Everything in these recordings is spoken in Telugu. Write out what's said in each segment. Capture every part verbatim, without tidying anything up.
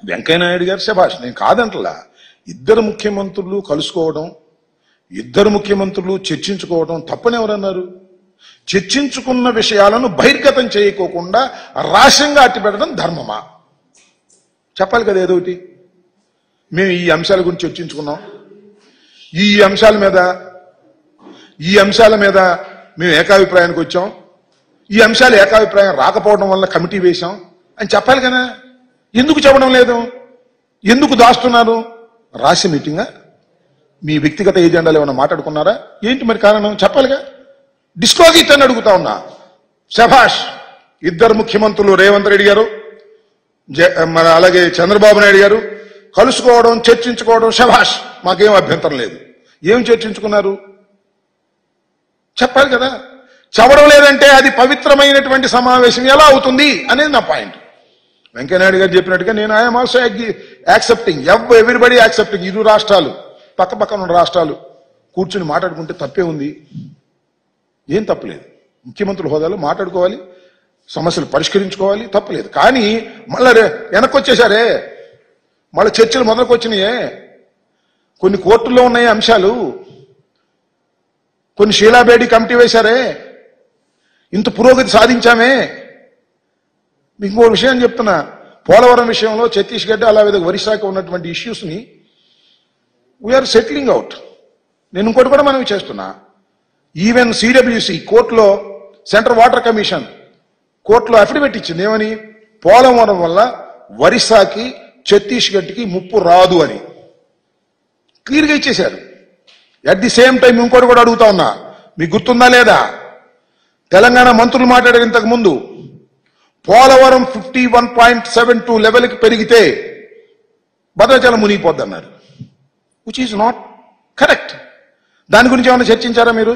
వెంకయ్యనాయుడు గారు శభాష్, నేను కాదంటలా. ఇద్దరు ముఖ్యమంత్రులు కలుసుకోవడం, ఇద్దరు ముఖ్యమంత్రులు చర్చించుకోవడం తప్పని ఎవరన్నారు? చర్చించుకున్న విషయాలను బహిర్గతం చేయకోకుండా రాష్ట్రంగా అట్టిపెట్టడం ధర్మమా? చెప్పాలి కదా ఏదో ఒకటి. మేము ఈ అంశాల గురించి చర్చించుకున్నాం, ఈ అంశాల మీద ఈ అంశాల మీద మేము ఏకాభిప్రాయానికి వచ్చాం, ఈ అంశాలు ఏకాభిప్రాయం రాకపోవడం వల్ల కమిటీ వేశాం అని చెప్పాలి కదా. ఎందుకు చెప్పడం లేదు? ఎందుకు దాస్తున్నారు? రాష్ట్ర మీటింగా? మీ వ్యక్తిగత ఏజెండాలు ఏమైనా మాట్లాడుకున్నారా? ఏంటి మరి కారణం? చెప్పాలిగా. డిస్క్లోజ్ ఇట్ అని అడుగుతా ఉన్నా. శభాష్, ఇద్దరు ముఖ్యమంత్రులు రేవంత్ రెడ్డి గారు మన అలాగే చంద్రబాబు నాయుడు గారు కలుసుకోవడం, చర్చించుకోవడం శభాష్, మాకేం అభ్యంతరం లేదు. ఏం చర్చించుకున్నారు చెప్పాలి కదా. చెప్పడం లేదంటే అది పవిత్రమైనటువంటి సమావేశం ఎలా అవుతుంది అనేది నా పాయింట్. వెంకయ్యనాయుడు గారు చెప్పినట్టుగా నేను I'm also accepting, everybody accepting. ఇరు రాష్ట్రాలు పక్క పక్కన ఉన్న రాష్ట్రాలు కూర్చుని మాట్లాడుకుంటే తప్పే ఉంది? ఏం తప్పలేదు. ముఖ్యమంత్రుల హోదాలో మాట్లాడుకోవాలి, సమస్యలు పరిష్కరించుకోవాలి, తప్పలేదు. కానీ మళ్ళా వెనక్కి వచ్చేసారే, మళ్ళీ చర్చలు మొదలకు వచ్చినాయే, కొన్ని కోర్టుల్లో ఉన్నాయి అంశాలు, కొన్ని షీలాబేడి కమిటీ వేశారే, ఇంత పురోగతి సాధించామే. మీకు ఇంకో విషయం చెప్తున్నా, పోలవరం విషయంలో ఛత్తీస్గఢ్ అలా ఒరిస్సాకి ఉన్నటువంటి ఇష్యూస్ ని వీఆర్ సెటిలింగ్ అవుట్. నేను ఇంకోటి కూడా మనం చేస్తున్నా, ఈవెన్ సిడబ్ల్యూసి కోర్టులో సెంట్రల్ వాటర్ కమిషన్ కోర్టులో అఫిడవిట్ ఇచ్చింది. ఏమని? పోలవరం వల్ల ఒరిస్సాకి ఛత్తీస్గఢ్కి ముప్పు రాదు అని క్లియర్గా ఇచ్చేశారు. అట్ ది సేమ్ టైం ఇంకోటి కూడా అడుగుతా ఉన్నా, మీకు గుర్తుందా లేదా? తెలంగాణ మంత్రులు మాట్లాడారు ఇంతకు ముందు, Polavaram fifty one point seven two లెవెల్కి పెరిగితే భద్రాచలం మునిగిపోద్ది అన్నారు, విచ్ ఈజ్ నాట్ కరెక్ట్. దాని గురించి ఏమైనా చర్చించారా మీరు?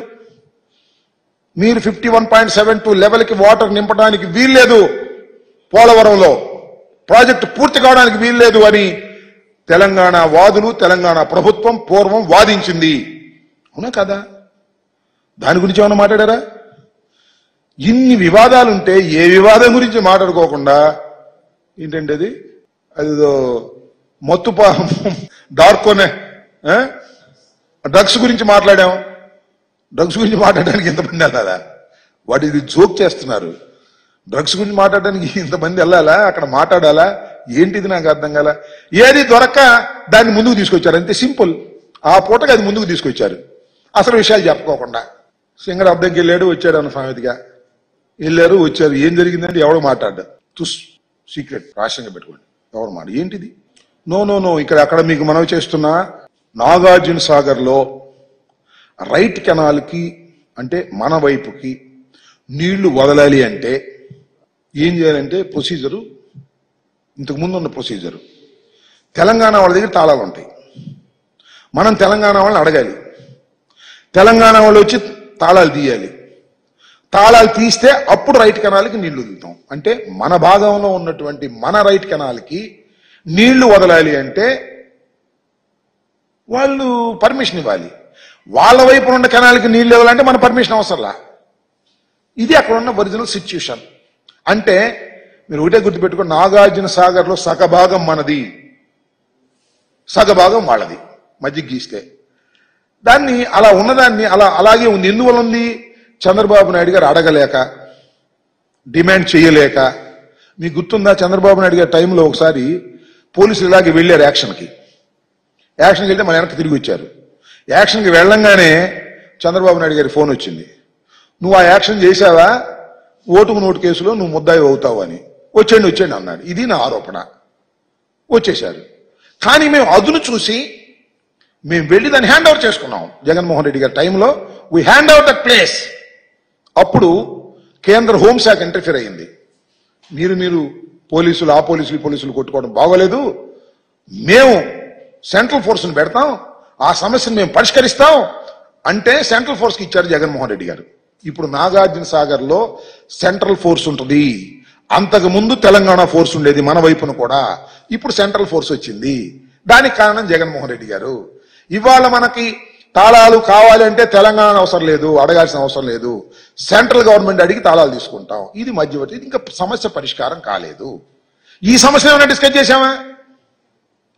మీరు fifty one point seven two లెవెల్కి వాటర్ నింపడానికి వీల్లేదు, పోలవరంలో ప్రాజెక్టు పూర్తి కావడానికి వీల్లేదు అని తెలంగాణ వాదులు, తెలంగాణ ప్రభుత్వం పూర్వం వాదించింది. అవునా కదా? దాని గురించి ఏమైనా మాట్లాడారా? ఇన్ని వివాదాలుంటే ఏ వివాదం గురించి మాట్లాడుకోకుండా ఏంటంటే అది అదిదో మొత్తు డార్కోనే డ్రగ్స్ గురించి మాట్లాడాం. డ్రగ్స్ గురించి మాట్లాడడానికి ఇంతమంది వెళ్ళాలా? వాటి ఇది జోక్ చేస్తున్నారు. డ్రగ్స్ గురించి మాట్లాడడానికి ఇంతమంది వెళ్ళాలా? అక్కడ మాట్లాడాలా? ఏంటిది నాకు అర్థం కాల. ఏది దొరక్క దాన్ని ముందుకు తీసుకొచ్చారు, అంతే సింపుల్. ఆ పూటకి అది ముందుకు తీసుకొచ్చారు, అసలు విషయాలు చెప్పుకోకుండా. సింగర్ అద్దెకి వెళ్ళాడు, వచ్చాడు అన్న సామెతగా వెళ్ళారు, వచ్చారు. ఏం జరిగిందంటే ఎవడు మాట్లాడ్డా, తుస్ సీక్రెట్ రాష్ట్రంగా పెట్టుకోండి, ఎవరు మాట ఏంటిది? నో నో నో ఇక్కడ అక్కడ మీకు మనవి చేస్తున్నా, నాగార్జున సాగర్ లో రైట్ కెనాల్కి అంటే మన వైపుకి నీళ్లు వదలాలి అంటే ఏం చేయాలంటే ప్రొసీజరు ఇంతకు ముందు ఉన్న ప్రొసీజరు. తెలంగాణ వాళ్ళ దగ్గర తాళాలు ఉంటాయి, మనం తెలంగాణ వాళ్ళని అడగాలి, తెలంగాణ వాళ్ళు వచ్చి తాళాలు తీయాలి. తాళాలు తీస్తే అప్పుడు రైట్ కెనాల్కి నీళ్లు వదులుతాం. అంటే మన భాగంలో ఉన్నటువంటి మన రైట్ కెనాల్కి నీళ్లు వదలాలి అంటే వాళ్ళు పర్మిషన్ ఇవ్వాలి. వాళ్ళ వైపు ఉన్న కెనాల్కి నీళ్లు ఇవ్వాలంటే మన పర్మిషన్ అవసరంలా. ఇది అక్కడ ఉన్న ఒరిజినల్ సిచ్యుయేషన్. అంటే మీరు ఒకటే గుర్తుపెట్టుకో, నాగార్జున సాగర్ లో సగభాగం మనది, సగభాగం వాళ్ళది, మధ్య గీస్తే. దాన్ని అలా ఉన్నదాన్ని అలా అలాగే ఉంది. ఎందువల్ల ఉంది? చంద్రబాబు నాయుడు గారు అడగలేక, డిమాండ్ చేయలేక. మీకు గుర్తుందా, చంద్రబాబు నాయుడు గారి టైంలో ఒకసారి పోలీసులు ఇలాగే వెళ్ళారు యాక్షన్కి. యాక్షన్కి వెళ్తే మన వెనక్కి తిరిగి వచ్చారు. యాక్షన్కి వెళ్ళంగానే చంద్రబాబు నాయుడు గారి ఫోన్ వచ్చింది, నువ్వు ఆ యాక్షన్ చేశావా, ఓటుకు నోటు కేసులో నువ్వు ముద్దాయి అవుతావు అని. వచ్చేయండి వచ్చేయండి అన్నాడు. ఇది నా ఆరోపణ. వచ్చేశారు. కానీ మేము అదును చూసి మేము వెళ్ళి దాన్ని హ్యాండ్ ఓవర్ చేసుకున్నాం. జగన్మోహన్ రెడ్డి గారి టైంలో we hand over that place. అప్పుడు కేంద్ర హోంశాఖ ఇంటర్ఫియర్ అయ్యింది. మీరు మీరు పోలీసులు ఆ పోలీసులు పోలీసులు కొట్టుకోవడం బాగోలేదు, మేము సెంట్రల్ ఫోర్స్ని పెడతాం, ఆ సమస్యను మేము పరిష్కరిస్తాం అంటే సెంట్రల్ ఫోర్స్కి ఇచ్చారు జగన్మోహన్ రెడ్డి గారు. ఇప్పుడు నాగార్జున సాగర్ లో సెంట్రల్ ఫోర్స్ ఉంటుంది. అంతకు ముందు తెలంగాణ ఫోర్స్ ఉండేది మన వైపున కూడా, ఇప్పుడు సెంట్రల్ ఫోర్స్ వచ్చింది. దానికి కారణం జగన్మోహన్ రెడ్డి గారు. ఇవాళ మనకి తాళాలు కావాలి అంటే తెలంగాణ అవసరం లేదు, అడగాల్సిన అవసరం లేదు, సెంట్రల్ గవర్నమెంట్ అడిగి తాళాలు తీసుకుంటాం. ఇది మధ్యవర్తి. ఇంకా సమస్య పరిష్కారం కాలేదు. ఈ సమస్య ఏమైనా డిస్కస్ చేశామా?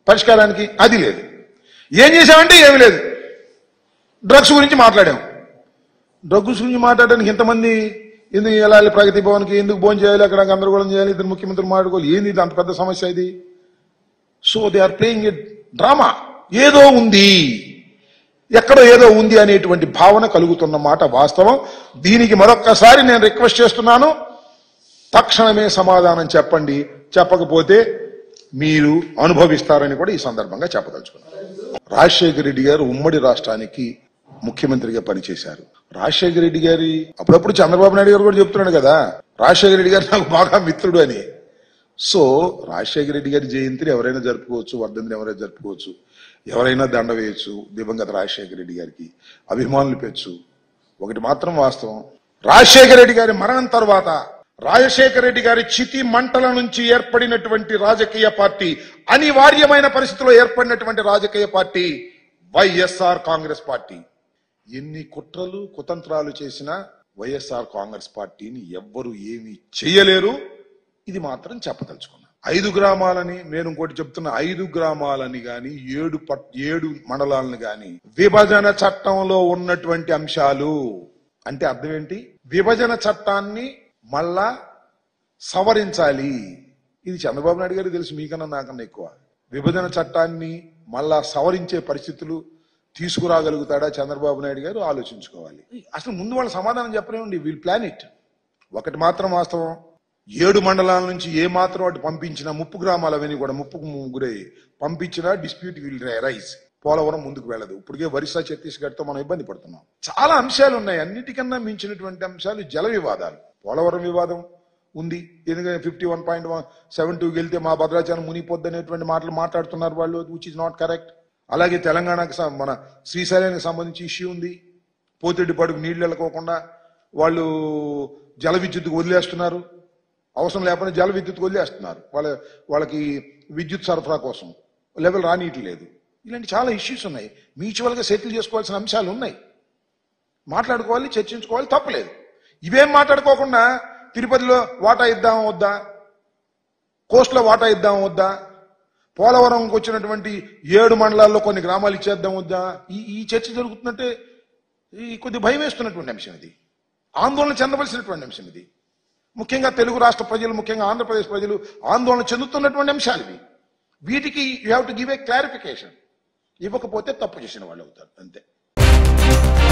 పరిష్కారానికి? అది లేదు. ఏం చేశామంటే ఏమి లేదు. డ్రగ్స్ గురించి మాట్లాడాం. డ్రగ్స్ గురించి మాట్లాడడానికి ఇంతమంది ఎందుకు వెళ్ళాలి ప్రగతి భవన్కి, ఎందుకు భోజనం చేయాలి, అక్కడ గందరగోళం చేయాలి, ఇద్దరు ముఖ్యమంత్రులు మాట్లాడుకోవాలి, ఏంది ఇది అంత పెద్ద సమస్య ఇది? So they are playing a drama. ఏదో ఉంది, ఎక్కడో ఏదో ఉంది అనేటువంటి భావన కలుగుతున్న మాట వాస్తవం. దీనికి మరొక్కసారి నేను రిక్వెస్ట్ చేస్తున్నాను, తక్షణమే సమాధానం చెప్పండి. చెప్పకపోతే మీరు అనుభవిస్తారని కూడా ఈ సందర్భంగా చెప్పదలుచుకున్నాను. రాజశేఖర రెడ్డి గారు ఉమ్మడి రాష్ట్రానికి ముఖ్యమంత్రిగా పనిచేశారు. రాజశేఖర రెడ్డి గారి అప్పుడప్పుడు చంద్రబాబు నాయుడు గారు కూడా చెప్తున్నాడు కదా, రాజశేఖర రెడ్డి గారు నాకు బాగా మిత్రుడు అని. సో రాజశేఖర రెడ్డి గారి జయంతిని ఎవరైనా జరుపుకోవచ్చు, వర్ధంతిని ఎవరైనా జరుపుకోవచ్చు, ఎవరైనా దండ వేయచ్చు దివంగత రాజశేఖర రెడ్డి గారికి, అభిమానులు పెంచు. ఒకటి మాత్రం వాస్తవం, రాజశేఖర రెడ్డి గారి మరణం తర్వాత రాజశేఖర రెడ్డి గారి చితి మంటల నుంచి ఏర్పడినటువంటి రాజకీయ పార్టీ, అనివార్యమైన పరిస్థితిలో ఏర్పడినటువంటి రాజకీయ పార్టీ వైఎస్ఆర్ కాంగ్రెస్ పార్టీ. ఎన్ని కుట్రలు కుతంత్రాలు చేసినా వైఎస్ఆర్ కాంగ్రెస్ పార్టీని ఎవ్వరు ఏమీ చేయలేరు. ఇది మాత్రం చెప్పదలుచుకున్నా. ఐదు గ్రామాలని నేను ఇంకోటి చెప్తున్నా, ఐదు గ్రామాలని గాని ఏడు పట్ ఏడు మండలాలను గాని విభజన చట్టంలో ఉన్నటువంటి అంశాలు అంటే అర్థం ఏంటి? విభజన చట్టాన్ని మళ్ళా సవరించాలి. ఇది చంద్రబాబు నాయుడు గారికి తెలుసు, మీకన్నా నాకన్నా ఎక్కువ. విభజన చట్టాన్ని మళ్ళా సవరించే పరిస్థితులు తీసుకురాగలుగుతాడా చంద్రబాబు నాయుడు గారు? ఆలోచించుకోవాలి. అసలు ముందు వాళ్ళు సమాధానం చెప్పలేమండి. We'll plan it. ఒకటి మాత్రం వాస్తవం, ఏడు మండలాల నుంచి ఏ మాత్రం అటు పంపించినా, ముప్పు గ్రామాలవన్నీ కూడా ముప్పుకు గురై పంపించినా డిస్ప్యూట్ విల్ రైజ్. పోలవరం ముందుకు వెళ్ళదు. ఇప్పటికే ఒరిస్సా ఛత్తీస్గఢ్ తో మనం ఇబ్బంది పడుతున్నాం. చాలా అంశాలు ఉన్నాయి. అన్నిటికన్నా మించినటువంటి అంశాలు జల వివాదాలు. పోలవరం వివాదం ఉంది, ఎందుకంటే ఫిఫ్టీ వన్ పాయింట్ సెవెన్ టూకి వెళ్తే మా భద్రాచలం మునిగిపోద్ది అనేటువంటి మాటలు మాట్లాడుతున్నారు వాళ్ళు, విచ్ ఇస్ నాట్ కరెక్ట్. అలాగే తెలంగాణకు మన శ్రీశైలానికి సంబంధించి ఇష్యూ ఉంది. పోతిరెడ్డిపాడుకు నీళ్లు వెళ్ళకోకుండా వాళ్ళు జల విద్యుత్తుకు వదిలేస్తున్నారు. అవసరం లేకపోతే జల విద్యుత్తుకు వదిలేస్తున్నారు. వాళ్ళ వాళ్ళకి విద్యుత్ సరఫరా కోసం లెవెల్ రానియట్లేదు. ఇలాంటి చాలా ఇష్యూస్ ఉన్నాయి. మ్యూచువల్గా సెటిల్ చేసుకోవాల్సిన అంశాలు ఉన్నాయి. మాట్లాడుకోవాలి, చర్చించుకోవాలి, తప్పలేదు. ఇవేం మాట్లాడుకోకుండా తిరుపతిలో వాటా ఇద్దామా వద్దా, కోస్ట్లో వాటా ఇద్దామా వద్దా, పోలవరంకి వచ్చినటువంటి ఏడు మండలాల్లో కొన్ని గ్రామాలు ఇచ్చేద్దాం వద్దా, ఈ ఈ చర్చ జరుగుతుందంటే ఈ కొద్ది భయం వేస్తున్నటువంటి అంశం ఇది. ఆందోళన చెందవలసినటువంటి అంశం ఇది. ముఖ్యంగా తెలుగు రాష్ట్ర ప్రజలు, ముఖ్యంగా ఆంధ్రప్రదేశ్ ప్రజలు ఆందోళన చెందుతున్నటువంటి అంశాలు ఇవి. వీటికి you have to give a clarification. ఇవ్వకపోతే తప్పు చేసిన వాళ్ళు అవుతారు, అంతే.